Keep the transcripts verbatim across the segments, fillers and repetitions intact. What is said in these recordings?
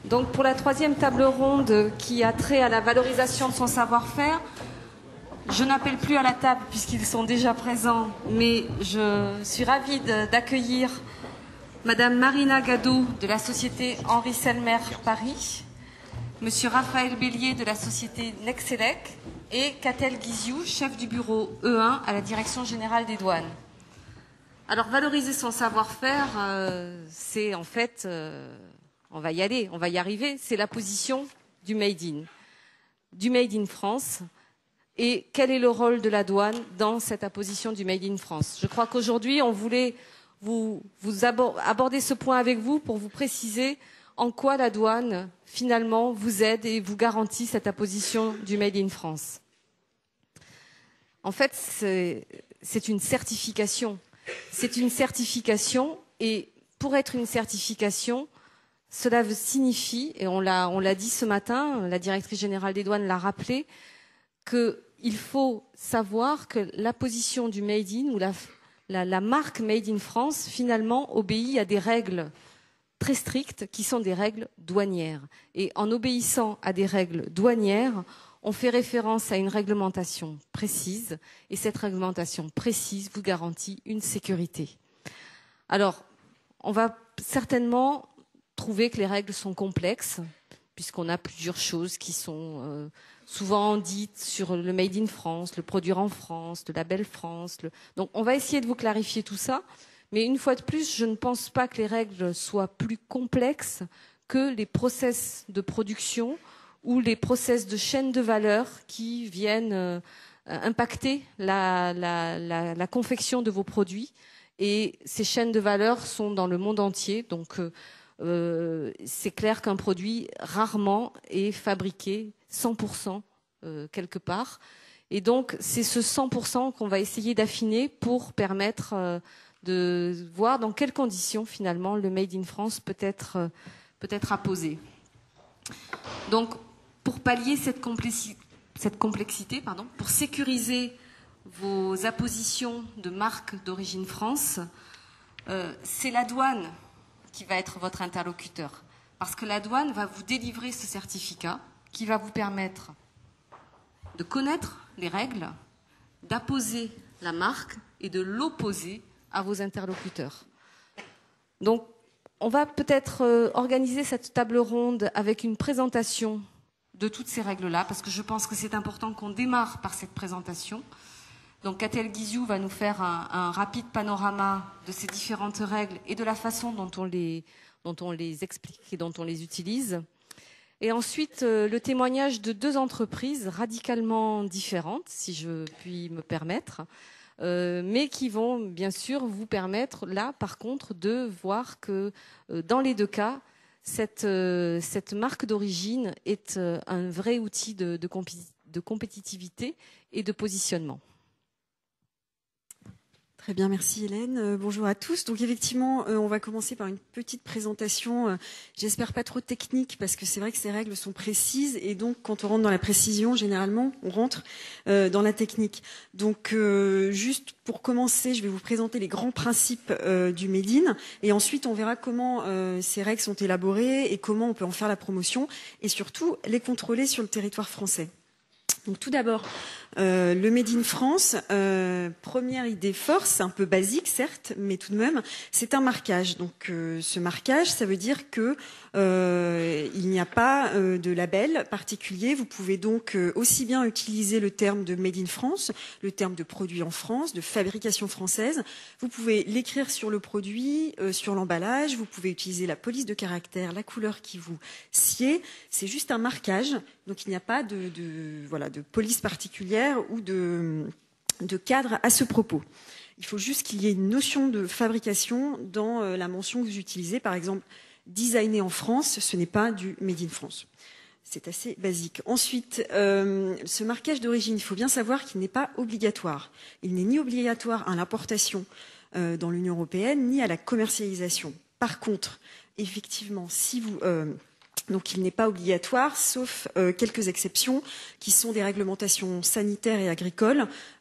Donc pour la troisième table ronde qui a trait à la valorisation de son savoir-faire, je n'appelle plus à la table puisqu'ils sont déjà présents, mais je suis ravie d'accueillir Madame Marina Gadot de la société Henri Selmer Paris, Monsieur Raphaël Bélier de la société Nexelec et Catel Guiziou, chef du bureau E un à la Direction générale des douanes. Alors valoriser son savoir-faire, euh, c'est en fait... Euh, on va y aller, on va y arriver, c'est la position du Made in, du Made in France. Et quel est le rôle de la douane dans cette apposition du Made in France? Je crois qu'aujourd'hui, on voulait vous, vous aborder ce point avec vous pour vous préciser en quoi la douane, finalement, vous aide et vous garantit cette apposition du Made in France. En fait, c'est une certification. C'est une certification et pour être une certification, cela signifie, et on l'a on l'a dit ce matin, la directrice générale des douanes l'a rappelé, qu'il faut savoir que la position du Made in ou la, la, la marque Made in France, finalement, obéit à des règles très strictes qui sont des règles douanières. Et en obéissant à des règles douanières, on fait référence à une réglementation précise, et cette réglementation précise vous garantit une sécurité. Alors, on va certainement trouver que les règles sont complexes, puisqu'on a plusieurs choses qui sont euh, souvent dites sur le Made in France, le produire en France, le label France. Le... Donc on va essayer de vous clarifier tout ça, mais une fois de plus, je ne pense pas que les règles soient plus complexes que les process de production ou les process de chaîne de valeur qui viennent euh, impacter la, la, la, la confection de vos produits. Et ces chaînes de valeur sont dans le monde entier, donc euh, Euh, c'est clair qu'un produit rarement est fabriqué cent pour cent euh, quelque part. Et donc, c'est ce cent pour cent qu'on va essayer d'affiner pour permettre euh, de voir dans quelles conditions, finalement, le Made in France peut être, euh, peut être apposé. Donc, pour pallier cette, complexi cette complexité, pardon, pour sécuriser vos appositions de marques d'origine France, euh, c'est la douane qui va être votre interlocuteur. Parce que la douane va vous délivrer ce certificat qui va vous permettre de connaître les règles, d'apposer la marque et de l'opposer à vos interlocuteurs. Donc, on va peut-être euh, organiser cette table ronde avec une présentation de toutes ces règles-là, parce que je pense que c'est important qu'on démarre par cette présentation. Donc Catel Guiziou va nous faire un, un rapide panorama de ces différentes règles et de la façon dont on les, dont on les explique et dont on les utilise. Et ensuite, euh, le témoignage de deux entreprises radicalement différentes, si je puis me permettre, euh, mais qui vont bien sûr vous permettre, là, par contre, de voir que euh, dans les deux cas, cette, euh, cette marque d'origine est euh, un vrai outil de, de, compé de compétitivité et de positionnement. Très bien, merci Hélène. Euh, bonjour à tous. Donc effectivement, euh, on va commencer par une petite présentation, euh, j'espère pas trop technique, parce que c'est vrai que ces règles sont précises, et donc quand on rentre dans la précision, généralement, on rentre euh, dans la technique. Donc euh, juste pour commencer, je vais vous présenter les grands principes euh, du Made in, et ensuite on verra comment euh, ces règles sont élaborées et comment on peut en faire la promotion, et surtout les contrôler sur le territoire français. Donc tout d'abord, euh, le Made in France, euh, première idée force, un peu basique certes, mais tout de même, c'est un marquage. Donc euh, ce marquage, ça veut dire que euh, il n'y a pas euh, de label particulier. Vous pouvez donc euh, aussi bien utiliser le terme de Made in France, le terme de produit en France, de fabrication française. Vous pouvez l'écrire sur le produit, euh, sur l'emballage. Vous pouvez utiliser la police de caractère, la couleur qui vous sied. C'est juste un marquage. Donc il n'y a pas de, de, voilà, de police particulière ou de, de cadre à ce propos. Il faut juste qu'il y ait une notion de fabrication dans euh, la mention que vous utilisez. Par exemple, designé en France, ce n'est pas du Made in France. C'est assez basique. Ensuite, euh, ce marquage d'origine, il faut bien savoir qu'il n'est pas obligatoire. Il n'est ni obligatoire à l'importation euh, dans l'Union européenne, ni à la commercialisation. Par contre, effectivement, si vous... Euh, Donc il n'est pas obligatoire, sauf euh, quelques exceptions, qui sont des réglementations sanitaires et agricoles,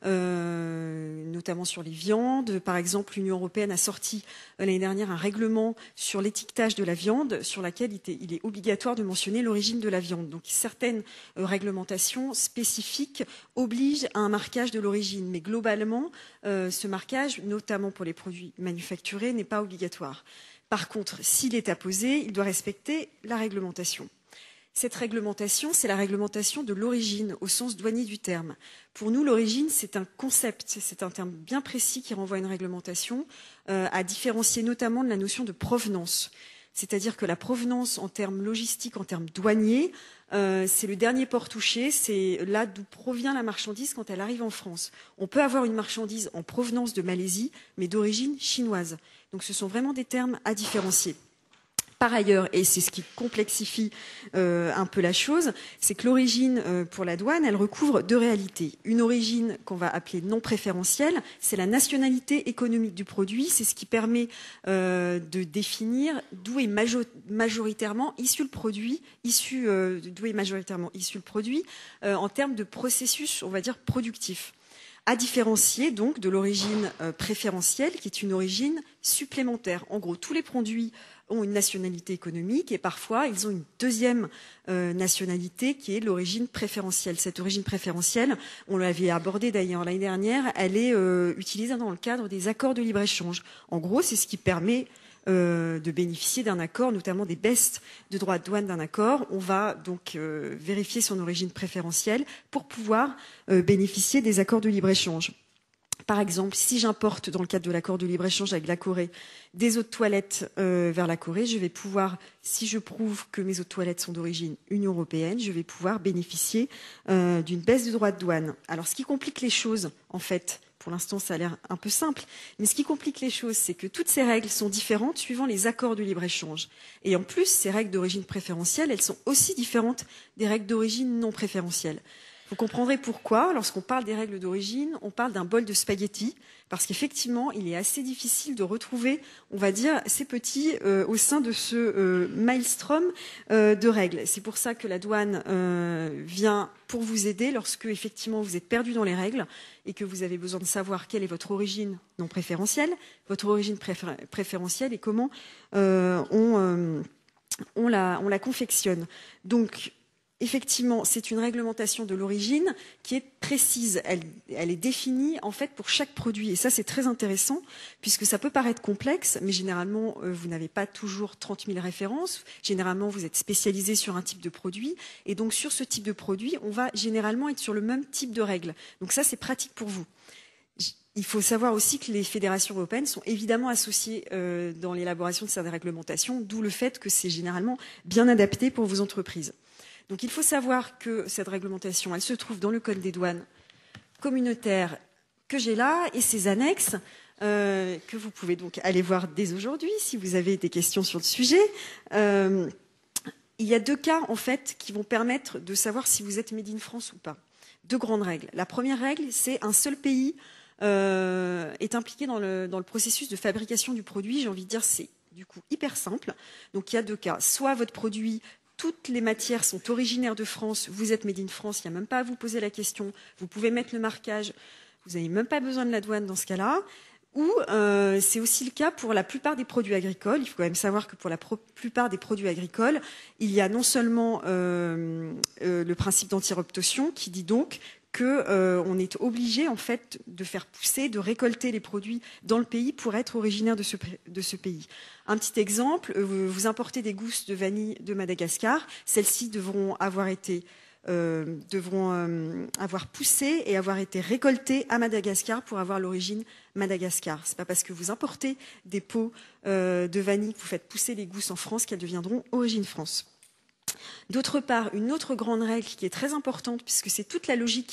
euh, notamment sur les viandes. Par exemple, l'Union européenne a sorti euh, l'année dernière un règlement sur l'étiquetage de la viande, sur laquelle il, était, il est obligatoire de mentionner l'origine de la viande. Donc certaines euh, réglementations spécifiques obligent à un marquage de l'origine, mais globalement, euh, ce marquage, notamment pour les produits manufacturés, n'est pas obligatoire. Par contre, s'il est apposé, il doit respecter la réglementation. Cette réglementation, c'est la réglementation de l'origine, au sens douanier du terme. Pour nous, l'origine, c'est un concept, c'est un terme bien précis qui renvoie à une réglementation, euh, à différencier notamment de la notion de provenance. C'est-à-dire que la provenance, en termes logistiques, en termes douaniers, euh, c'est le dernier port touché, c'est là d'où provient la marchandise quand elle arrive en France. On peut avoir une marchandise en provenance de Malaisie, mais d'origine chinoise. Donc ce sont vraiment des termes à différencier. Par ailleurs, et c'est ce qui complexifie euh, un peu la chose, c'est que l'origine euh, pour la douane, elle recouvre deux réalités. Une origine qu'on va appeler non préférentielle, c'est la nationalité économique du produit, c'est ce qui permet euh, de définir d'où est majo majoritairement issu le produit, issu, euh, d'où est majoritairement issu le produit euh, en termes de processus, on va dire, productif. À différencier donc de l'origine euh, préférentielle, qui est une origine supplémentaire. En gros, tous les produits ont une nationalité économique et parfois ils ont une deuxième euh, nationalité qui est l'origine préférentielle. Cette origine préférentielle, on l'avait abordée d'ailleurs l'année dernière, elle est euh, utilisée dans le cadre des accords de libre-échange. En gros, c'est ce qui permet euh, de bénéficier d'un accord, notamment des baisses de droits de douane d'un accord. On va donc euh, vérifier son origine préférentielle pour pouvoir euh, bénéficier des accords de libre-échange. Par exemple, si j'importe dans le cadre de l'accord de libre-échange avec la Corée des eaux de toilette euh, vers la Corée, je vais pouvoir, si je prouve que mes eaux de toilette sont d'origine Union européenne, je vais pouvoir bénéficier euh, d'une baisse de droits de douane. Alors, ce qui complique les choses, en fait, pour l'instant, ça a l'air un peu simple, mais ce qui complique les choses, c'est que toutes ces règles sont différentes suivant les accords de libre-échange. Et en plus, ces règles d'origine préférentielle, elles sont aussi différentes des règles d'origine non préférentielle. Vous comprendrez pourquoi, lorsqu'on parle des règles d'origine, on parle d'un bol de spaghettis, parce qu'effectivement, il est assez difficile de retrouver, on va dire, ces petits euh, au sein de ce euh, maelstrom euh, de règles. C'est pour ça que la douane euh, vient pour vous aider lorsque, effectivement, vous êtes perdu dans les règles et que vous avez besoin de savoir quelle est votre origine non préférentielle, votre origine préfé préférentielle et comment euh, on, euh, on, la, on la confectionne. Donc, effectivement, c'est une réglementation de l'origine qui est précise. Elle, elle est définie en fait pour chaque produit. Et ça, c'est très intéressant puisque ça peut paraître complexe, mais généralement, euh, vous n'avez pas toujours trente mille références. Généralement, vous êtes spécialisé sur un type de produit. Et donc, sur ce type de produit, on va généralement être sur le même type de règles. Donc ça, c'est pratique pour vous. Il faut savoir aussi que les fédérations européennes sont évidemment associées euh, dans l'élaboration de ces réglementations, d'où le fait que c'est généralement bien adapté pour vos entreprises. Donc il faut savoir que cette réglementation, elle se trouve dans le Code des douanes communautaire que j'ai là et ses annexes euh, que vous pouvez donc aller voir dès aujourd'hui si vous avez des questions sur le sujet. Euh, il y a deux cas en fait qui vont permettre de savoir si vous êtes made in France ou pas. Deux grandes règles. La première règle, c'est un seul pays euh, est impliqué dans le, dans le processus de fabrication du produit. J'ai envie de dire c'est du coup hyper simple. Donc il y a deux cas. Soit votre produit, toutes les matières sont originaires de France, vous êtes made in France, il n'y a même pas à vous poser la question, vous pouvez mettre le marquage, vous n'avez même pas besoin de la douane dans ce cas-là. Ou euh, c'est aussi le cas pour la plupart des produits agricoles. Il faut quand même savoir que pour la plupart des produits agricoles, il y a non seulement euh, euh, le principe d'antireptotion qui dit donc qu'on euh, est obligé en fait de faire pousser, de récolter les produits dans le pays pour être originaire de ce, de ce pays. Un petit exemple, euh, vous importez des gousses de vanille de Madagascar, celles-ci devront avoir été euh, devront euh, avoir poussé et avoir été récoltées à Madagascar pour avoir l'origine Madagascar. C'est pas parce que vous importez des pots euh, de vanille que vous faites pousser les gousses en France qu'elles deviendront origine France. D'autre part, une autre grande règle qui est très importante, puisque c'est toute la logique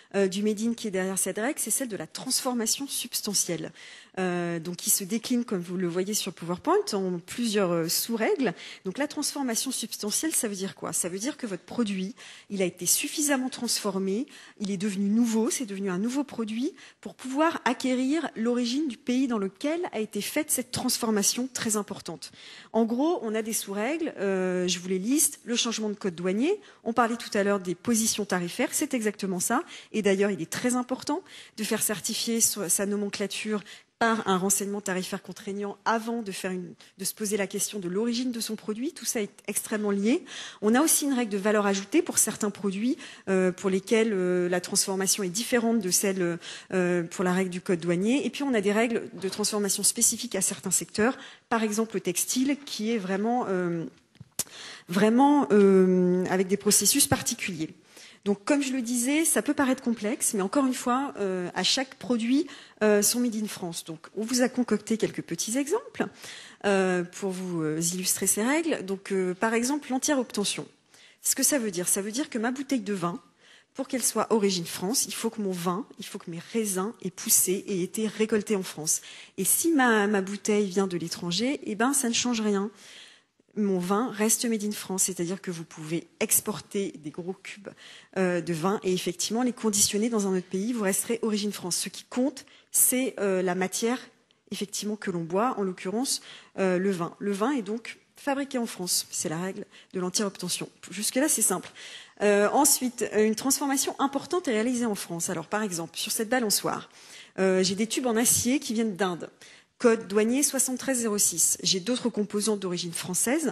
euh, du Made in qui est derrière cette règle, c'est celle de la transformation substantielle. Euh, donc qui se décline, comme vous le voyez sur PowerPoint, en plusieurs euh, sous-règles. Donc la transformation substantielle, ça veut dire quoi? Ça veut dire que votre produit, il a été suffisamment transformé, il est devenu nouveau, c'est devenu un nouveau produit pour pouvoir acquérir l'origine du pays dans lequel a été faite cette transformation très importante. En gros, on a des sous-règles, euh, je vous les liste, le changement de code douanier, on parlait tout à l'heure des positions tarifaires, c'est exactement ça, et d'ailleurs il est très important de faire certifier sa nomenclature par un renseignement tarifaire contraignant avant de, faire une, de se poser la question de l'origine de son produit. Tout ça est extrêmement lié. On a aussi une règle de valeur ajoutée pour certains produits euh, pour lesquels euh, la transformation est différente de celle euh, pour la règle du code douanier. Et puis on a des règles de transformation spécifiques à certains secteurs, par exemple le textile, qui est vraiment, euh, vraiment euh, avec des processus particuliers. Donc, comme je le disais, ça peut paraître complexe, mais encore une fois, euh, à chaque produit, euh, son Made in France. Donc, on vous a concocté quelques petits exemples euh, pour vous euh, illustrer ces règles. Donc, euh, par exemple, l'entière obtention. Ce que ça veut dire, ça veut dire que ma bouteille de vin, pour qu'elle soit origine France, il faut que mon vin, il faut que mes raisins aient poussé et été récoltés en France. Et si ma, ma bouteille vient de l'étranger, eh ben, ça ne change rien. Mon vin reste made in France, c'est-à-dire que vous pouvez exporter des gros cubes euh, de vin et effectivement les conditionner dans un autre pays, vous resterez origine France. Ce qui compte, c'est euh, la matière effectivement que l'on boit, en l'occurrence euh, le vin. Le vin est donc fabriqué en France, c'est la règle de l'entière obtention. Jusque-là, c'est simple. Euh, ensuite, une transformation importante est réalisée en France. Alors par exemple, sur cette balançoire, euh, j'ai des tubes en acier qui viennent d'Inde. Code douanier soixante-treize zéro six. J'ai d'autres composantes d'origine française.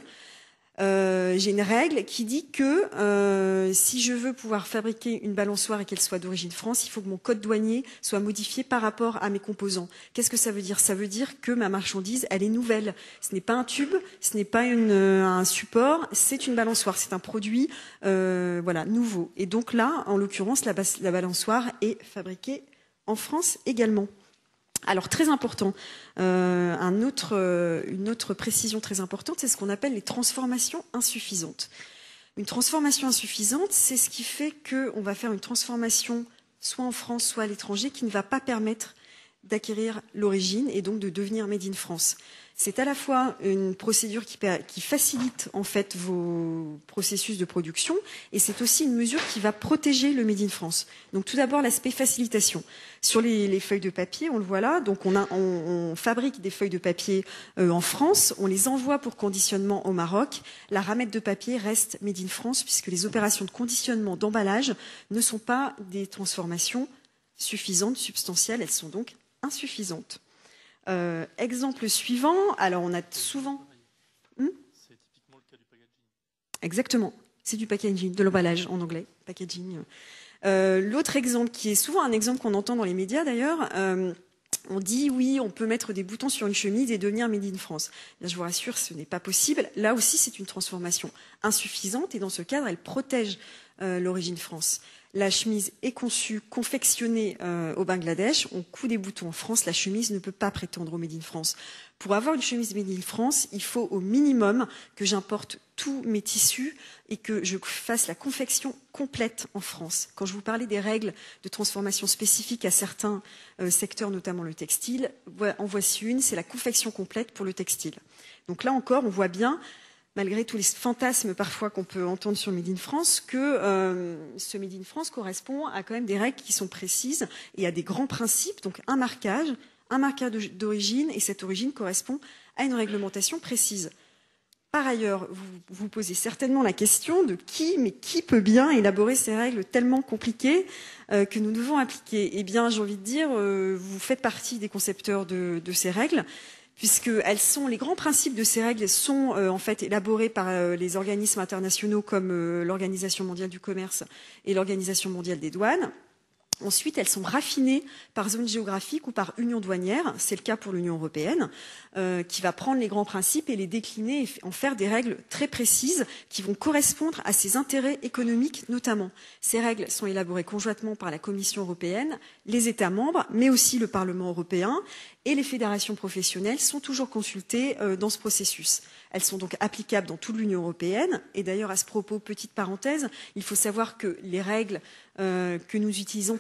Euh, j'ai une règle qui dit que euh, si je veux pouvoir fabriquer une balançoire et qu'elle soit d'origine France, il faut que mon code douanier soit modifié par rapport à mes composants. Qu'est-ce que ça veut dire? Ça veut dire que ma marchandise, elle est nouvelle. Ce n'est pas un tube, ce n'est pas une, un support, c'est une balançoire. C'est un produit euh, voilà, nouveau. Et donc là, en l'occurrence, la, la balançoire est fabriquée en France également. Alors, très important, euh, un autre, euh, une autre précision très importante, c'est ce qu'on appelle les transformations insuffisantes. Une transformation insuffisante, c'est ce qui fait qu'on va faire une transformation soit en France, soit à l'étranger, qui ne va pas permettre d'acquérir l'origine et donc de devenir Made in France. C'est à la fois une procédure qui, qui facilite en fait vos processus de production et c'est aussi une mesure qui va protéger le Made in France. Donc tout d'abord l'aspect facilitation. Sur les, les feuilles de papier, on le voit là, donc on, a, on, on fabrique des feuilles de papier euh, en France, on les envoie pour conditionnement au Maroc. La ramette de papier reste Made in France puisque les opérations de conditionnement, d'emballage ne sont pas des transformations suffisantes, substantielles, elles sont donc insuffisantes. Euh, exemple suivant, alors on a souvent... Hmm c'est typiquement le cas du packaging. Exactement, c'est du packaging, de l'emballage en anglais, packaging. Euh, L'autre exemple, qui est souvent un exemple qu'on entend dans les médias d'ailleurs, euh, on dit oui, on peut mettre des boutons sur une chemise et devenir Made in France. Là, je vous rassure, ce n'est pas possible. Là aussi, c'est une transformation insuffisante et dans ce cadre, elle protège euh, l'origine France. La chemise est conçue, confectionnée euh, au Bangladesh. On coud des boutons en France. La chemise ne peut pas prétendre au Made in France. Pour avoir une chemise Made in France, il faut au minimum que j'importe tous mes tissus et que je fasse la confection complète en France. Quand je vous parlais des règles de transformation spécifiques à certains euh, secteurs, notamment le textile, en voici une, c'est la confection complète pour le textile. Donc là encore, on voit bien, malgré tous les fantasmes parfois qu'on peut entendre sur Made in France, que euh, ce Made in France correspond à quand même des règles qui sont précises et à des grands principes, donc un marquage, un marquage d'origine, et cette origine correspond à une réglementation précise. Par ailleurs, vous vous posez certainement la question de qui, mais qui peut bien élaborer ces règles tellement compliquées euh, que nous devons appliquer? Eh bien, j'ai envie de dire, euh, vous faites partie des concepteurs de, de ces règles, puisque elles sont, les grands principes de ces règles sont euh, en fait élaborés par euh, les organismes internationaux comme euh, l'Organisation mondiale du commerce et l'Organisation mondiale des douanes. Ensuite, elles sont raffinées par zone géographique ou par union douanière. C'est le cas pour l'Union européenne, euh, qui va prendre les grands principes et les décliner et en faire des règles très précises qui vont correspondre à ses intérêts économiques notamment. Ces règles sont élaborées conjointement par la Commission européenne, les États membres, mais aussi le Parlement européen, et les fédérations professionnelles sont toujours consultées euh, dans ce processus. Elles sont donc applicables dans toute l'Union européenne. Et d'ailleurs, à ce propos, petite parenthèse, il faut savoir que les règles euh, que nous utilisons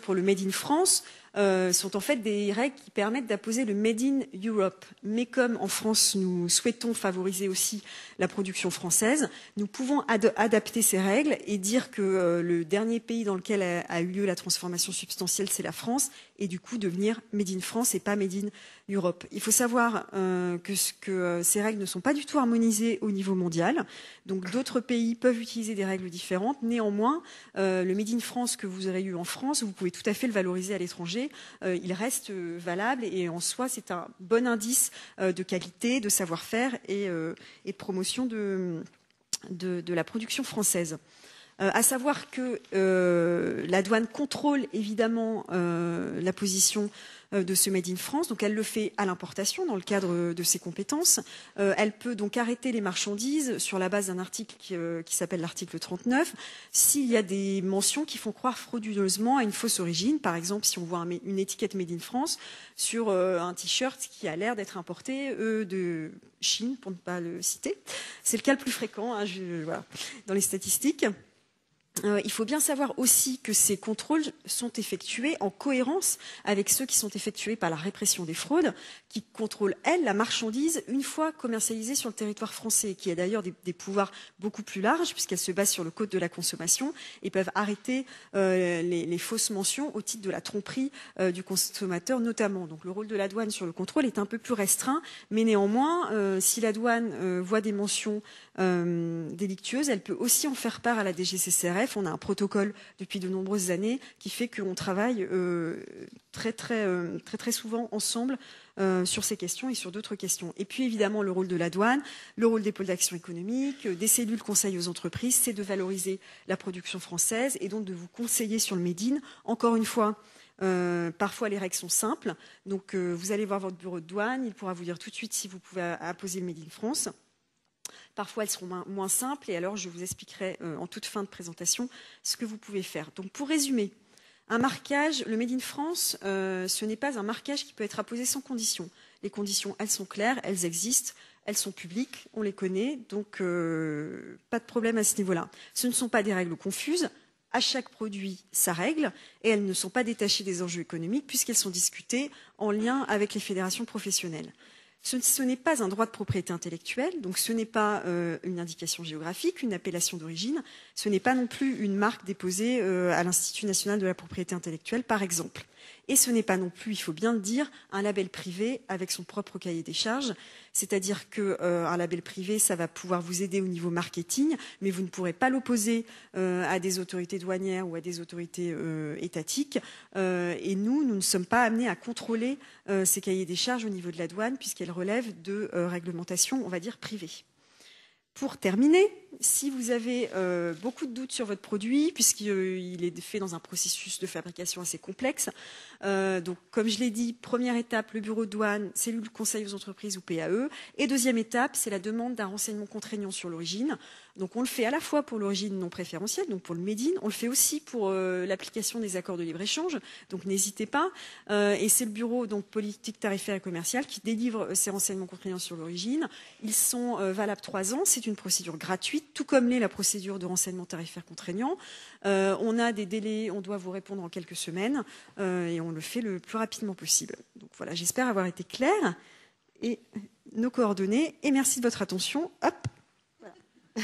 pour le Made in France euh, sont en fait des règles qui permettent d'apposer le Made in Europe. Mais comme en France, nous souhaitons favoriser aussi la production française, nous pouvons ad adapter ces règles et dire que euh, le dernier pays dans lequel a, a eu lieu la transformation substantielle, c'est la France, et du coup devenir Made in France et pas Made in Europe. Il faut savoir euh, que, que euh, ces règles ne sont pas du tout harmonisées au niveau mondial. Donc d'autres pays peuvent utiliser des règles différentes. Néanmoins, euh, le Made in France que vous aurez eu en France, vous pouvez tout à fait le valoriser à l'étranger. Euh, il reste euh, valable et en soi, c'est un bon indice euh, de qualité, de savoir-faire et, euh, et de promotion de, de, de la production française. Euh, à savoir que euh, la douane contrôle évidemment euh, la position euh, de ce Made in France, donc elle le fait à l'importation dans le cadre de ses compétences. Euh, elle peut donc arrêter les marchandises sur la base d'un article qui, euh, qui s'appelle l'article trente-neuf s'il y a des mentions qui font croire frauduleusement à une fausse origine. Par exemple, si on voit un, une étiquette Made in France sur euh, un t-shirt qui a l'air d'être importé euh, de Chine, pour ne pas le citer. C'est le cas le plus fréquent hein, je, voilà, dans les statistiques. Euh, il faut bien savoir aussi que ces contrôles sont effectués en cohérence avec ceux qui sont effectués par la répression des fraudes, qui contrôle, elle, la marchandise une fois commercialisée sur le territoire français, qui a d'ailleurs des, des pouvoirs beaucoup plus larges, puisqu'elle se base sur le code de la consommation, et peuvent arrêter euh, les, les fausses mentions au titre de la tromperie euh, du consommateur notamment. Donc le rôle de la douane sur le contrôle est un peu plus restreint, mais néanmoins, euh, si la douane euh, voit des mentions euh, délictueuses, elle peut aussi en faire part à la D G C C R F. On a un protocole depuis de nombreuses années qui fait qu'on travaille euh, très, très, euh, très, très souvent ensemble euh, sur ces questions et sur d'autres questions. Et puis évidemment le rôle de la douane, le rôle des pôles d'action économique, des cellules conseil aux entreprises, c'est de valoriser la production française et donc de vous conseiller sur le Made in. Encore une fois, Euh, parfois les règles sont simples, donc euh, vous allez voir votre bureau de douane, il pourra vous dire tout de suite si vous pouvez apposer le Made in France. Parfois elles seront moins, moins simples et alors je vous expliquerai euh, en toute fin de présentation ce que vous pouvez faire. Donc pour résumer, un marquage, le Made in France, euh, ce n'est pas un marquage qui peut être apposé sans condition. Les conditions, elles sont claires, elles existent, elles sont publiques, on les connaît, donc euh, pas de problème à ce niveau-là. Ce ne sont pas des règles confuses. À chaque produit sa règle et elles ne sont pas détachées des enjeux économiques puisqu'elles sont discutées en lien avec les fédérations professionnelles. Ce, ce n'est pas un droit de propriété intellectuelle, donc ce n'est pas euh, une indication géographique, une appellation d'origine, ce n'est pas non plus une marque déposée euh, à l'Institut national de la propriété intellectuelle, par exemple. Et ce n'est pas non plus, il faut bien le dire, un label privé avec son propre cahier des charges. C'est-à-dire qu'un euh, label privé, ça va pouvoir vous aider au niveau marketing, mais vous ne pourrez pas l'opposer euh, à des autorités douanières ou à des autorités euh, étatiques. Euh, et nous, nous ne sommes pas amenés à contrôler euh, ces cahiers des charges au niveau de la douane, puisqu'elles relèvent de euh, réglementations, on va dire, privées. Pour terminer, si vous avez euh, beaucoup de doutes sur votre produit, puisqu'il euh, est fait dans un processus de fabrication assez complexe, euh, donc comme je l'ai dit, première étape, le bureau de douane, cellule conseil aux entreprises ou P A E, et deuxième étape, c'est la demande d'un renseignement contraignant sur l'origine. Donc on le fait à la fois pour l'origine non préférentielle, donc pour le Made in, on le fait aussi pour euh, l'application des accords de libre-échange, donc n'hésitez pas. Euh, et c'est le bureau donc politique tarifaire et commerciale qui délivre euh, ces renseignements contraignants sur l'origine. Ils sont euh, valables trois ans, c'est une procédure gratuite, tout comme l'est la procédure de renseignement tarifaire contraignant. Euh, on a des délais, on doit vous répondre en quelques semaines euh, et on le fait le plus rapidement possible. Donc voilà, j'espère avoir été claire et nos coordonnées. Et merci de votre attention. Hop. Voilà.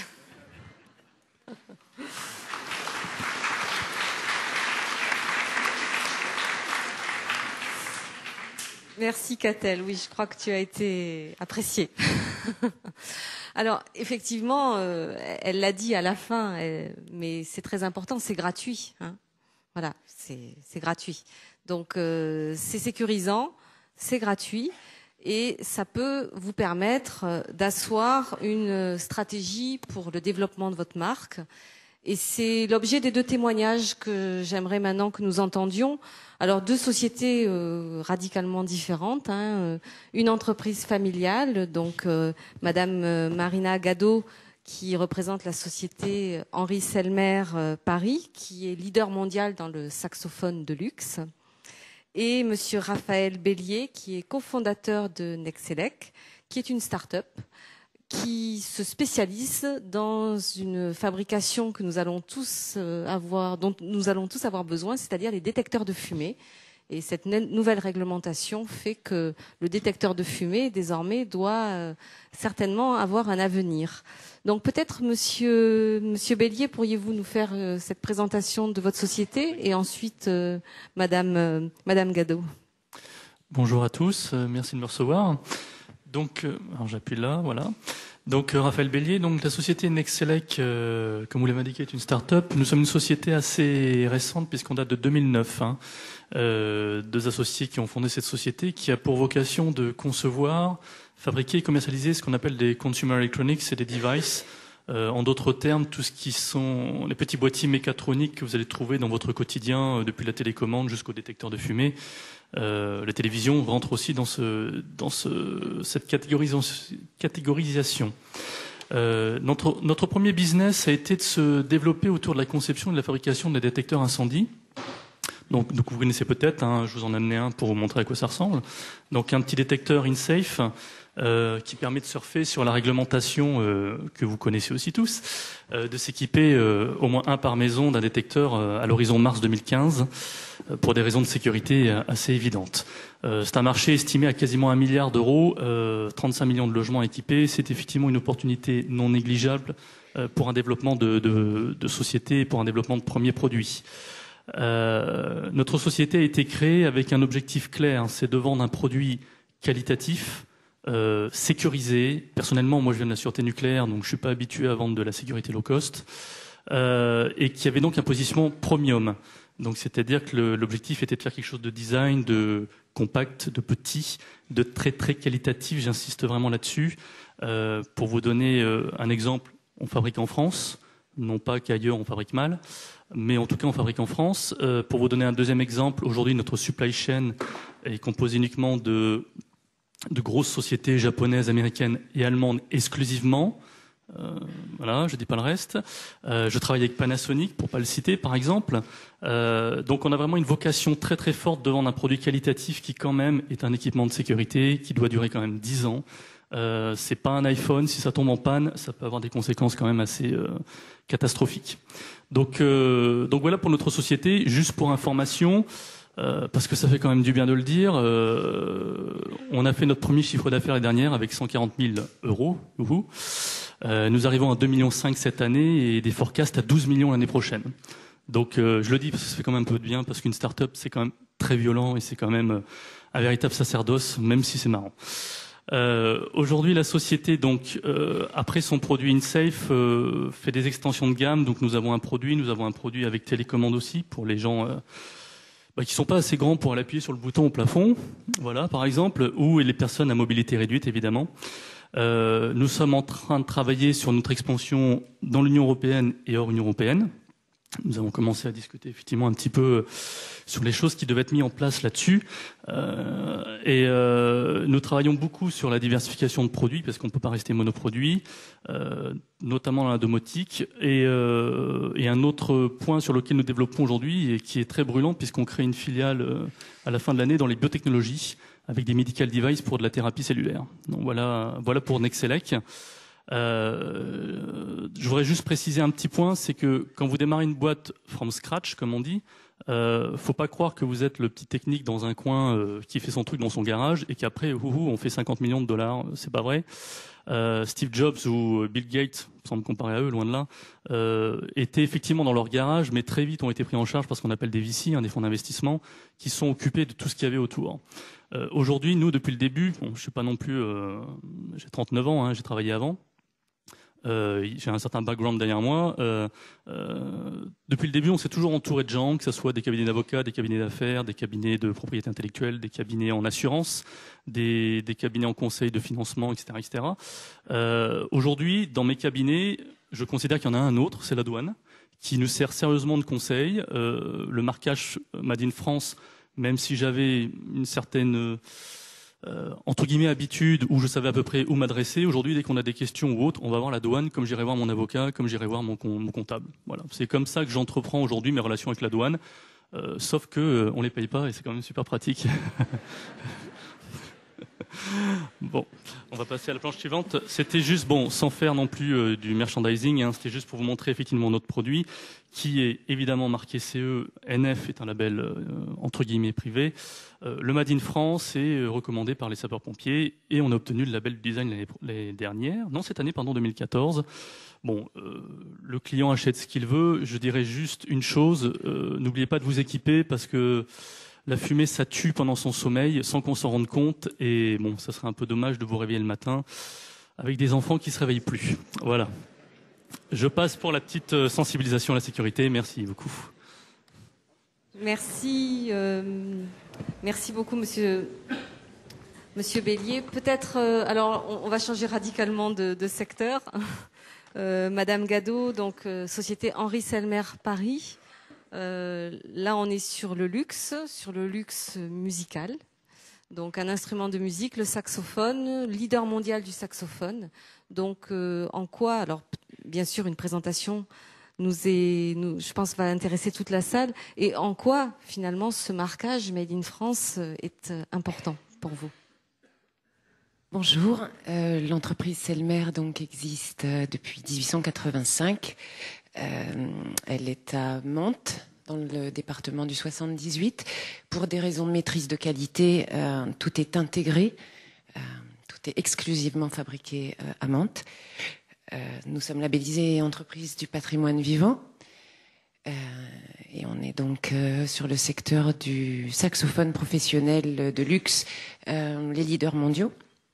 Merci Catel, oui, je crois que tu as été appréciée. Alors, effectivement, euh, elle l'a dit à la fin, elle, mais c'est très important, c'est gratuit. Hein. Voilà, c'est gratuit. Donc, euh, c'est sécurisant, c'est gratuit, et ça peut vous permettre d'asseoir une stratégie pour le développement de votre marque. Et c'est l'objet des deux témoignages que j'aimerais maintenant que nous entendions. Alors, deux sociétés euh, radicalement différentes. Hein, euh, une entreprise familiale, donc euh, Madame euh, Marina Gado, qui représente la société Henri Selmer euh, Paris, qui est leader mondial dans le saxophone de luxe, et Monsieur Raphaël Bélier, qui est cofondateur de Nexelec, qui est une start-up qui se spécialise dans une fabrication que nous allons tous avoir, dont nous allons tous avoir besoin, c'est-à-dire les détecteurs de fumée. Et cette nouvelle réglementation fait que le détecteur de fumée, désormais, doit euh, certainement avoir un avenir. Donc peut-être, monsieur, monsieur Bélier, pourriez-vous nous faire euh, cette présentation de votre société et ensuite, euh, madame, euh, madame Gadot. Bonjour à tous, euh, merci de me recevoir. Donc, euh, alors j'appuie là, voilà. Donc euh, Raphaël Bélier, donc la société Nexelec, euh, comme vous l'avez indiqué, est une start-up. Nous sommes une société assez récente puisqu'on date de deux mille neuf. Hein. Euh, deux associés qui ont fondé cette société qui a pour vocation de concevoir, fabriquer et commercialiser ce qu'on appelle des consumer electronics et des devices. Euh, en d'autres termes, tout ce qui sont les petits boîtiers mécatroniques que vous allez trouver dans votre quotidien, euh, depuis la télécommande jusqu'au détecteur de fumée. Euh, la télévision rentre aussi dans, ce, dans ce, cette catégorisation. catégorisation. Euh, notre, notre premier business a été de se développer autour de la conception et de la fabrication des détecteurs incendie. Donc, donc vous connaissez peut-être, hein, je vous en ai amené un pour vous montrer à quoi ça ressemble. Donc un petit détecteur InSafe euh, qui permet de surfer sur la réglementation euh, que vous connaissez aussi tous, euh, de s'équiper euh, au moins un par maison d'un détecteur euh, à l'horizon mars deux mille quinze euh, pour des raisons de sécurité euh, assez évidentes. Euh, c'est un marché estimé à quasiment un milliard d'euros, euh, trente-cinq millions de logements équipés. C'est effectivement une opportunité non négligeable euh, pour un développement de, de, de société et pour un développement de premiers produits. Euh, notre société a été créée avec un objectif clair, c'est de vendre un produit qualitatif, euh, sécurisé. Personnellement, moi je viens de la sûreté nucléaire, donc je suis pas habitué à vendre de la sécurité low cost, euh, et qui avait donc un positionnement premium. Donc c'est-à-dire que le, l'objectif était de faire quelque chose de design, de compact, de petit, de très très qualitatif. J'insiste vraiment là-dessus. Euh, pour vous donner euh, un exemple, on fabrique en France, non pas qu'ailleurs on fabrique mal. Mais en tout cas, on fabrique en France. Euh, pour vous donner un deuxième exemple, aujourd'hui, notre supply chain est composée uniquement de, de grosses sociétés japonaises, américaines et allemandes exclusivement. Euh, voilà, je dis pas le reste. Euh, je travaille avec Panasonic, pour pas le citer, par exemple. Euh, donc, on a vraiment une vocation très très forte de vendre un produit qualitatif qui, quand même, est un équipement de sécurité qui doit durer quand même dix ans. Euh, c'est pas un iPhone. Si ça tombe en panne, ça peut avoir des conséquences quand même assez euh, catastrophiques. Donc, euh, donc voilà pour notre société. Juste pour information, euh, parce que ça fait quand même du bien de le dire, euh, on a fait notre premier chiffre d'affaires l'année dernière avec cent quarante mille euros. Euh, nous arrivons à deux virgule cinq millions cette année et des forecasts à douze millions l'année prochaine. Donc euh, je le dis parce que ça fait quand même un peu de bien, parce qu'une start-up c'est quand même très violent et c'est quand même un véritable sacerdoce, même si c'est marrant. Euh, aujourd'hui, la société, donc, euh, après son produit InSafe, euh, fait des extensions de gamme. Donc, nous avons un produit, nous avons un produit avec télécommande aussi pour les gens euh, bah, qui sont pas assez grands pour aller appuyer sur le bouton au plafond, voilà, par exemple, ou les personnes à mobilité réduite, évidemment. Euh, nous sommes en train de travailler sur notre expansion dans l'Union européenne et hors Union européenne. Nous avons commencé à discuter effectivement un petit peu sur les choses qui devaient être mises en place là-dessus. Euh, et euh, nous travaillons beaucoup sur la diversification de produits parce qu'on ne peut pas rester monoproduit, euh, notamment dans la domotique. Et, euh, et un autre point sur lequel nous développons aujourd'hui et qui est très brûlant puisqu'on crée une filiale euh, à la fin de l'année dans les biotechnologies avec des medical devices pour de la thérapie cellulaire. Donc voilà, voilà pour Nexelec. Euh, je voudrais juste préciser un petit point, c'est que quand vous démarrez une boîte from scratch, comme on dit, euh, faut pas croire que vous êtes le petit technique dans un coin euh, qui fait son truc dans son garage et qu'après, ouhou, on fait cinquante millions de dollars. C'est pas vrai. Euh, Steve Jobs ou Bill Gates, sans me comparer à eux, loin de là, euh, étaient effectivement dans leur garage, mais très vite ont été pris en charge par ce qu'on appelle des V C, hein, des fonds d'investissement, qui sont occupés de tout ce qu'il y avait autour. Euh, aujourd'hui, nous, depuis le début, bon, je suis pas non plus, euh, j'ai trente-neuf ans, hein, j'ai travaillé avant. Euh, j'ai un certain background derrière moi. Euh, euh, depuis le début, on s'est toujours entouré de gens, que ce soit des cabinets d'avocats, des cabinets d'affaires, des cabinets de propriété intellectuelle, des cabinets en assurance, des, des cabinets en conseil de financement, et cetera, et cetera. Euh, aujourd'hui, dans mes cabinets, je considère qu'il y en a un autre, c'est la douane, qui nous sert sérieusement de conseil. Euh, le marquage Made in France, même si j'avais une certaine Euh, entre guillemets habitude où je savais à peu près où m'adresser. Aujourd'hui, dès qu'on a des questions ou autres, on va voir la douane comme j'irai voir mon avocat, comme j'irai voir mon, mon comptable. Voilà, c'est comme ça que j'entreprends aujourd'hui mes relations avec la douane. Euh, sauf que euh, on les paye pas et c'est quand même super pratique. Bon, on va passer à la planche suivante. C'était juste, bon, sans faire non plus euh, du merchandising, hein, c'était juste pour vous montrer effectivement notre produit, qui est évidemment marqué C E. N F est un label euh, entre guillemets privé. Euh, le Made in France est euh, recommandé par les sapeurs-pompiers et on a obtenu le label du design l'année, l'année dernière, non cette année, pardon, deux mille quatorze. Bon, euh, le client achète ce qu'il veut. Je dirais juste une chose, euh, n'oubliez pas de vous équiper parce que la fumée, ça tue pendant son sommeil sans qu'on s'en rende compte. Et bon, ça serait un peu dommage de vous réveiller le matin avec des enfants qui se réveillent plus. Voilà. Je passe pour la petite sensibilisation à la sécurité. Merci beaucoup. Merci, euh, merci beaucoup, Monsieur, Monsieur Bélier. Peut-être, euh, alors, on, on va changer radicalement de, de secteur. Euh, Madame Gadot, donc euh, société Henri Selmer Paris. Euh, là, on est sur le luxe, sur le luxe musical. Donc, un instrument de musique, le saxophone, leader mondial du saxophone. Donc, euh, en quoi, alors, bien sûr, une présentation nous est, nous, je pense, va intéresser toute la salle. Et en quoi, finalement, ce marquage Made in France est important pour vous? Bonjour, euh, l'entreprise Selmer donc existe euh, depuis dix-huit cent quatre-vingt-cinq. Euh, elle est à Mantes, dans le département du soixante-dix-huit. Pour des raisons de maîtrise de qualité, euh, tout est intégré, euh, tout est exclusivement fabriqué euh, à Mantes. Euh, nous sommes labellisés entreprise du patrimoine vivant. Euh, et on est donc euh, sur le secteur du saxophone professionnel de luxe, euh, les leaders mondiaux.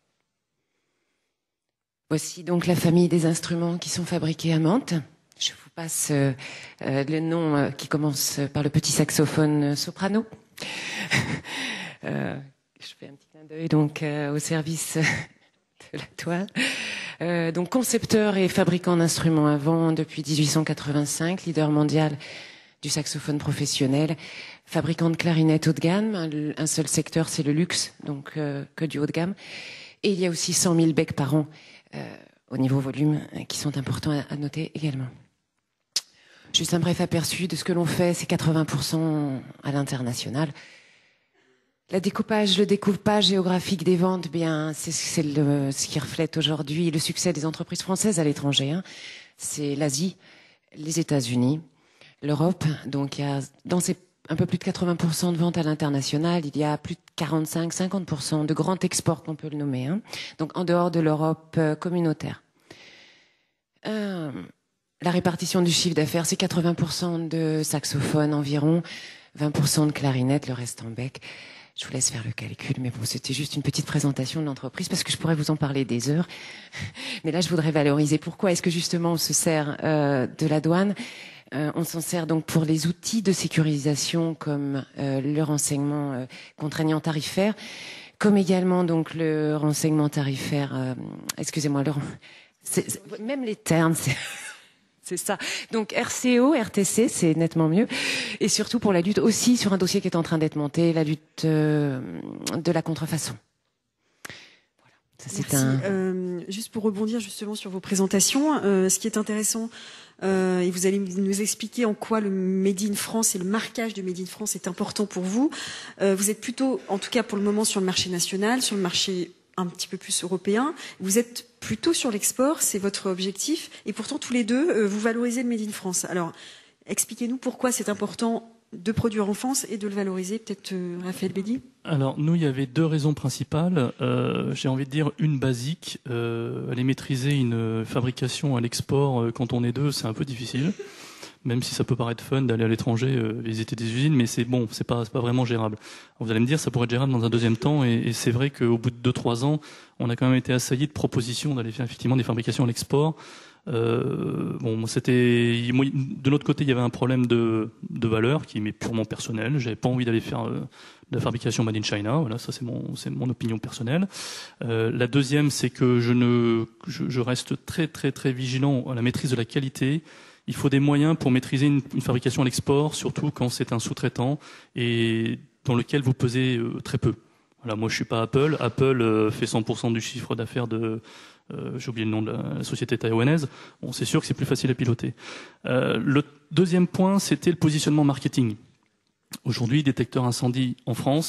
Voici donc la famille des instruments qui sont fabriqués à Mantes. Je vous passe euh, euh, le nom euh, qui commence par le petit saxophone soprano. euh, je fais un petit clin d'œil donc euh, au service de la toile. Euh, donc concepteur et fabricant d'instruments à vent depuis dix-huit cent quatre-vingt-cinq, leader mondial du saxophone professionnel, fabricant de clarinettes haut de gamme. Un, un seul secteur, c'est le luxe, donc euh, que du haut de gamme. Et il y a aussi cent mille becs par an euh, au niveau volume qui sont importants à, à noter également. Juste un bref aperçu de ce que l'on fait, c'est quatre-vingts pour cent à l'international. La découpage, le découpage géographique des ventes, bien, c'est, c'est le, ce qui reflète aujourd'hui le succès des entreprises françaises à l'étranger. Hein. C'est l'Asie, les États-Unis, l'Europe. Donc, il y a, dans ces un peu plus de quatre-vingts pour cent de ventes à l'international, il y a plus de quarante-cinq à cinquante pour cent de grands exports, qu'on peut le nommer. Hein. Donc, en dehors de l'Europe euh, communautaire. Euh, la répartition du chiffre d'affaires, c'est quatre-vingts pour cent de saxophones environ, vingt pour cent de clarinettes, le reste en bec. Je vous laisse faire le calcul, mais bon, c'était juste une petite présentation de l'entreprise parce que je pourrais vous en parler des heures. Mais là, je voudrais valoriser pourquoi est-ce que justement on se sert euh, de la douane. Euh, on s'en sert donc pour les outils de sécurisation comme euh, le renseignement euh, contraignant tarifaire, comme également donc le renseignement tarifaire. Euh, excusez-moi, le, c'est, c'est, même les termes. C'est C'est ça. Donc R C O, R T C, c'est nettement mieux. Et surtout pour la lutte aussi sur un dossier qui est en train d'être monté, la lutte euh, de la contrefaçon. Voilà. Ça, c'est Merci. un... Euh, juste pour rebondir justement sur vos présentations, euh, ce qui est intéressant, euh, et vous allez nous expliquer en quoi le Made in France et le marquage de Made in France est important pour vous. Euh, vous êtes plutôt, en tout cas pour le moment, sur le marché national, sur le marché un petit peu plus européen. Vous êtes plutôt sur l'export, c'est votre objectif. Et pourtant, tous les deux, euh, vous valorisez le Made in France. Alors, expliquez-nous pourquoi c'est important de produire en France et de le valoriser. Peut-être euh, Raphaël Bélier. Alors, nous, il y avait deux raisons principales. Euh, j'ai envie de dire une basique. Euh, aller maîtriser une fabrication à l'export euh, quand on est deux, c'est un peu difficile. Même si ça peut paraître fun d'aller à l'étranger euh, visiter des usines, mais c'est bon, c'est pas, c'est pas vraiment gérable. Alors vous allez me dire, ça pourrait être gérable dans un deuxième temps, et, et c'est vrai qu'au bout de deux trois ans, on a quand même été assailli de propositions d'aller faire effectivement des fabrications à l'export. Euh, bon, c'était de l'autre côté, il y avait un problème de, de valeur qui m'est purement personnel. J'avais pas envie d'aller faire euh, de la fabrication made in China. Voilà, ça c'est mon, c'est mon opinion personnelle. Euh, la deuxième, c'est que je ne, je, je reste très très très vigilant à la maîtrise de la qualité. Il faut des moyens pour maîtriser une, une fabrication à l'export, surtout quand c'est un sous-traitant et dans lequel vous pesez euh, très peu. Voilà, moi je suis pas Apple. Apple euh, fait cent pour cent du chiffre d'affaires de, euh, j'ai oublié le nom de la, la société taïwanaise. Bon, c'est sûr que c'est plus facile à piloter. Euh, le deuxième point, c'était le positionnement marketing. Aujourd'hui, détecteur incendie en France,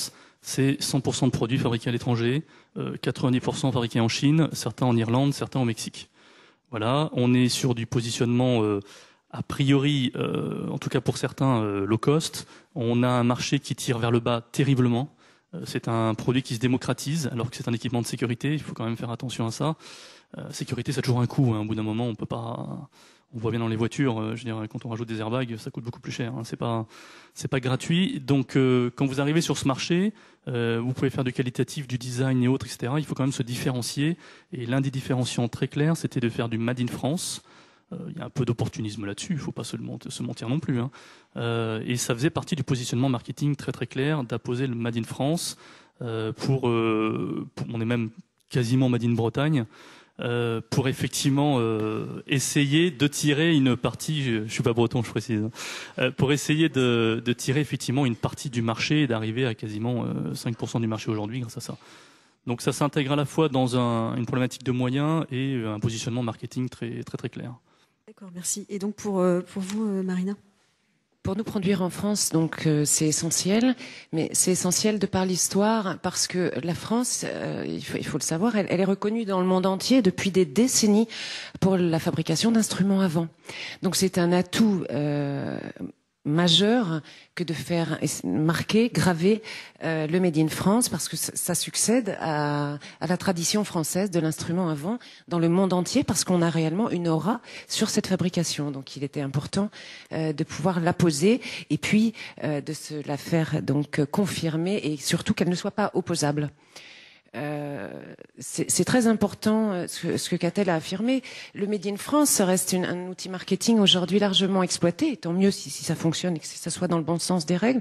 c'est cent pour cent de produits fabriqués à l'étranger, euh, quatre-vingt-dix pour cent fabriqués en Chine, certains en Irlande, certains au Mexique. Voilà, on est sur du positionnement euh, a priori, euh, en tout cas pour certains, euh, low cost. On a un marché qui tire vers le bas terriblement. Euh, c'est un produit qui se démocratise, alors que c'est un équipement de sécurité. Il faut quand même faire attention à ça. Euh, sécurité, ça a toujours un coût. Hein. Au bout d'un moment, on peut pas. On voit bien dans les voitures. Euh, je veux dire, quand on rajoute des airbags, ça coûte beaucoup plus cher. Hein. C'est pas, c'est pas gratuit. Donc, euh, quand vous arrivez sur ce marché, euh, vous pouvez faire du qualitatif, du design et autres, et cetera. Il faut quand même se différencier. Et l'un des différenciants très clairs, c'était de faire du Made in France. Il euh, y a un peu d'opportunisme là-dessus, il ne faut pas se, le mentir, se mentir non plus. Hein. Euh, et ça faisait partie du positionnement marketing très très clair, d'apposer le Made in France euh, pour, euh, pour, on est même quasiment Made in Bretagne, euh, pour effectivement euh, essayer de tirer une partie, je ne suis pas breton je précise, euh, pour essayer de, de tirer effectivement une partie du marché et d'arriver à quasiment euh, cinq pour cent du marché aujourd'hui grâce à ça. Donc ça s'intègre à la fois dans un, une problématique de moyens et un positionnement marketing très très très clair. D'accord, merci. Et donc pour, euh, pour vous, euh, Marina ? Pour nous produire en France, donc euh, c'est essentiel, mais c'est essentiel de par l'histoire, parce que la France, euh, il, faut, il faut le savoir, elle, elle est reconnue dans le monde entier depuis des décennies pour la fabrication d'instruments à vent. Donc c'est un atout euh, majeur que de faire marquer, graver euh, le Made in France, parce que ça, ça succède à, à la tradition française de l'instrument à vent dans le monde entier, parce qu'on a réellement une aura sur cette fabrication. Donc il était important euh, de pouvoir la poser et puis euh, de se la faire donc confirmer, et surtout qu'elle ne soit pas opposable. Euh, c'est très important euh, ce, ce que Catel a affirmé. Le Made in France reste une, un outil marketing aujourd'hui largement exploité, et tant mieux si, si ça fonctionne et que ça soit dans le bon sens des règles.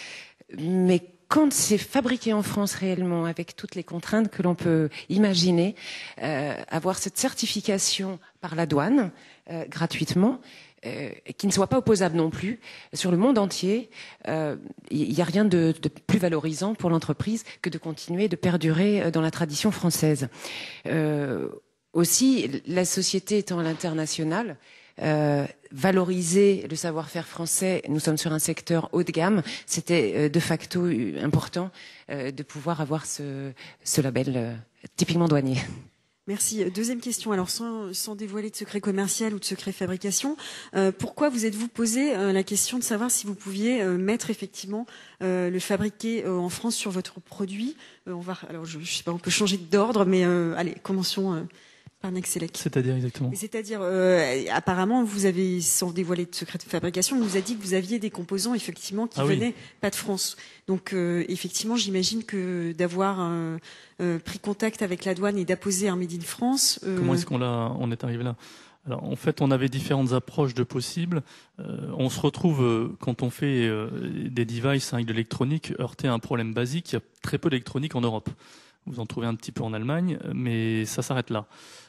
Mais quand c'est fabriqué en France réellement, avec toutes les contraintes que l'on peut imaginer, euh, avoir cette certification par la douane euh, gratuitement, Euh, qui ne soit pas opposable non plus sur le monde entier, il euh, n'y a rien de, de plus valorisant pour l'entreprise que de continuer de perdurer dans la tradition française. Euh, aussi, la société étant à l'international, euh, valoriser le savoir-faire français, nous sommes sur un secteur haut de gamme, c'était euh, de facto important euh, de pouvoir avoir ce, ce label euh, typiquement douanier. Merci. Deuxième question. Alors, sans, sans dévoiler de secret commercial ou de secret fabrication, euh, pourquoi vous êtes-vous posé euh, la question de savoir si vous pouviez euh, mettre effectivement euh, le fabriqué euh, en France sur votre produit euh, On va, alors, je, je sais pas, on peut changer d'ordre, mais euh, allez, commençons euh, par Nexelec. C'est-à-dire exactement. C'est-à-dire, euh, apparemment, vous avez, sans dévoiler de secret de fabrication, on vous a dit que vous aviez des composants effectivement qui ah venaient oui. pas de France. Donc, euh, effectivement, j'imagine que d'avoir euh, euh, pris contact avec la douane et d'apposer un Made in France. Euh... Comment est-ce qu'on l'a, on est arrivé là? Alors, en fait, on avait différentes approches de possibles. Euh, on se retrouve, euh, quand on fait euh, des devices avec de l'électronique, heurté à un problème basique. Il y a très peu d'électronique en Europe. Vous en trouvez un petit peu en Allemagne, mais ça s'arrête là.